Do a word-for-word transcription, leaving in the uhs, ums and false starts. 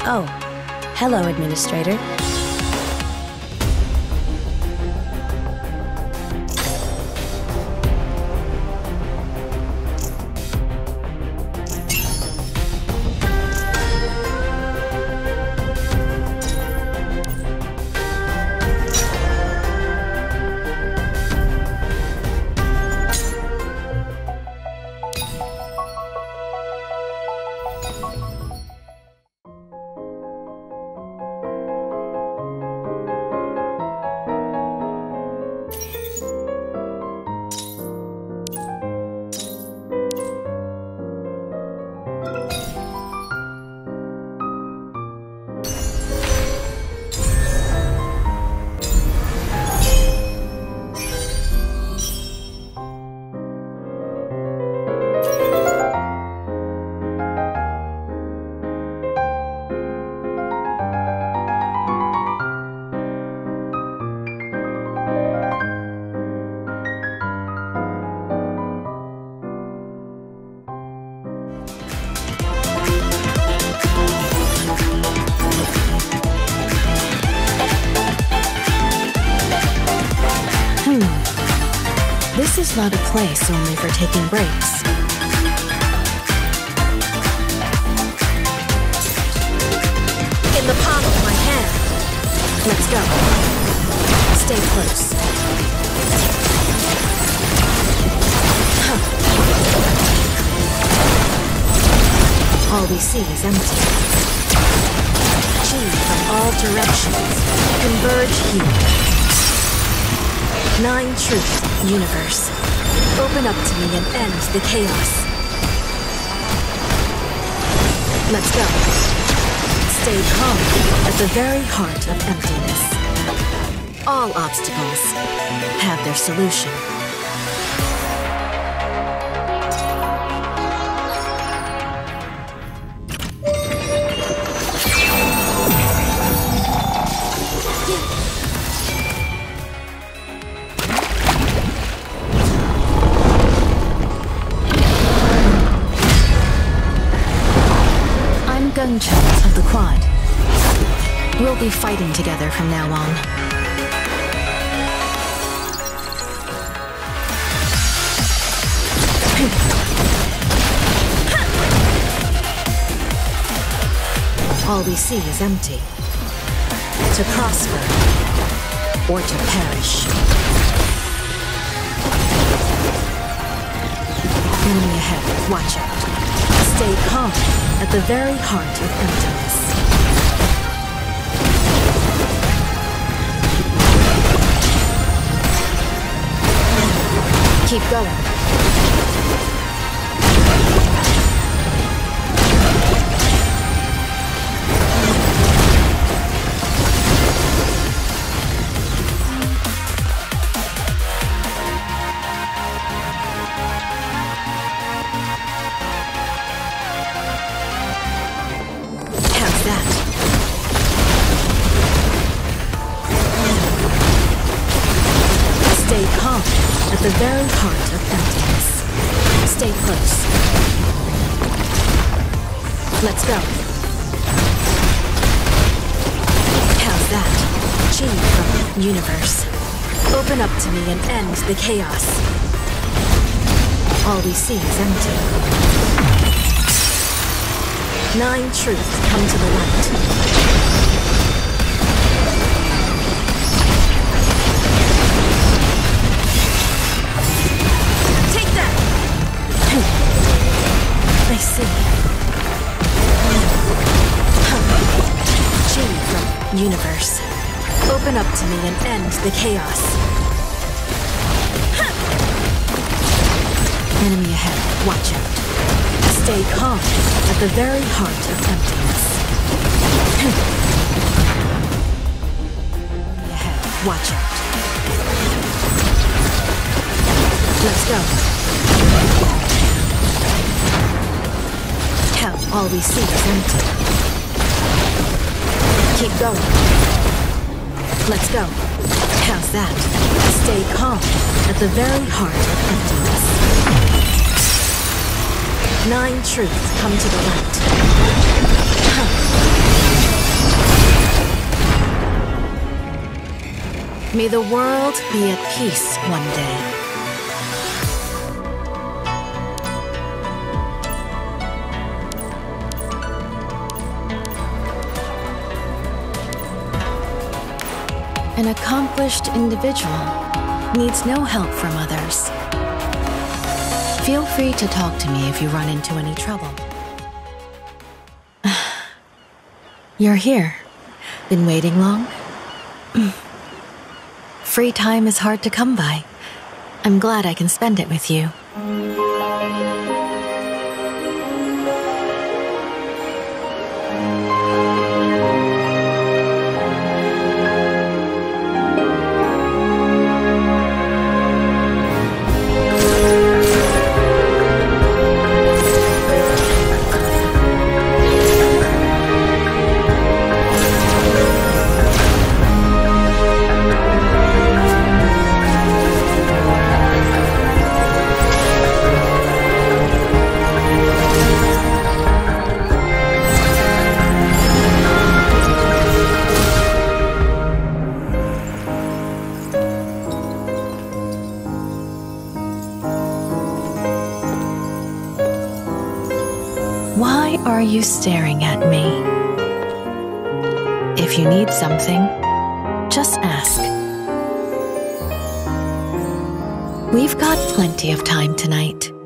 Oh, hello, Administrator. This is not a place only for taking breaks. In the palm of my hand. Let's go. Stay close. Huh. All we see is empty. Chi from all directions. Converge here. Nine truth, universe. Open up to me and end the chaos. Let's go. Stay calm at the very heart of emptiness. All obstacles have their solution. Gengchen of the Quad. We'll be fighting together from now on. All we see is empty. To prosper or to perish. Enemy ahead, watch out. Stay calm at the very heart of emptiness. Keep going. Stay calm at the very heart of emptiness. Stay close. Let's go. How's that? Chi from universe. Open up to me and end the chaos. All we see is empty. Nine truths come to the light. I see. Chi from universe. Open up to me and end the chaos. Enemy ahead, watch out. Stay calm at the very heart of emptiness. Enemy ahead, watch out. Let's go. Hell, all we see is empty. Keep going. Let's go. How's that? Stay calm at the very heart of emptiness. Nine truths come to the light. Huh. May the world be at peace one day. An accomplished individual needs no help from others. Feel free to talk to me if you run into any trouble. You're here. Been waiting long? Free time is hard to come by. I'm glad I can spend it with you. Why are you staring at me? If you need something, just ask. We've got plenty of time tonight.